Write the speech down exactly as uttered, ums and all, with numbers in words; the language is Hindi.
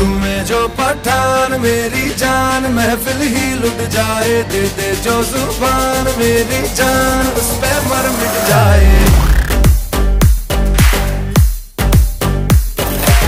झूमे जो पठान मेरी जान महफिल ही लुट जाए, दे दे जो जुबान मेरी जान उस पे मर मिट जाए।